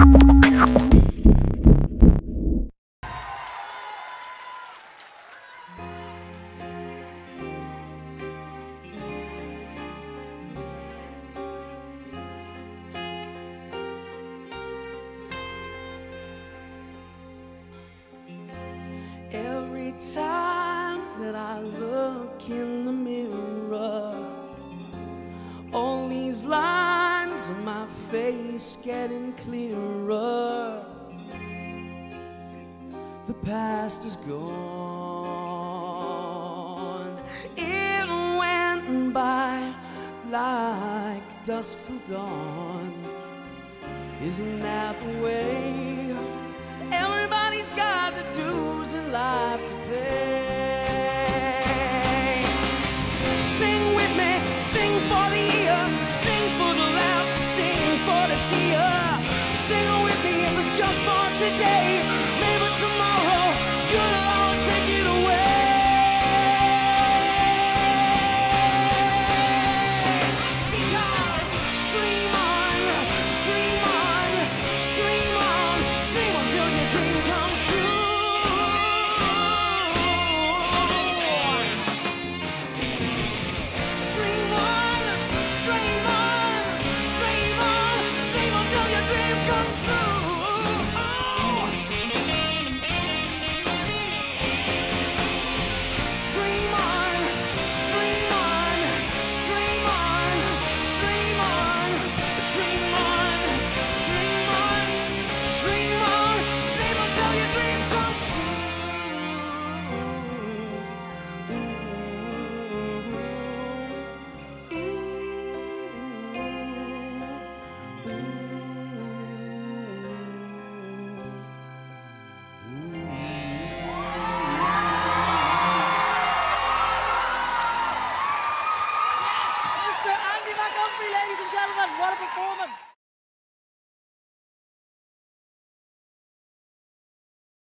Every time that I look in the mirror, all these lines on my face getting clearer. The past is gone. It went by like dusk till dawn. Isn't that the way? Everybody's got the dues in life to pay. Sing with me, sing for the ear, sing for the laughter, sing for the tear. Sing with me if it's just for today. Maybe tomorrow, good Lord, take it away. Because dream on, dream on, dream on, dream until your dream comes true. Dream on, dream on, dream on, dream until your dream comes true. Dream on, dream on, dream on, dream on, dream on, dream on, dream on, dream until your dream comes Mr. Andy MacUnfraidh, ladies and gentlemen, what a performance!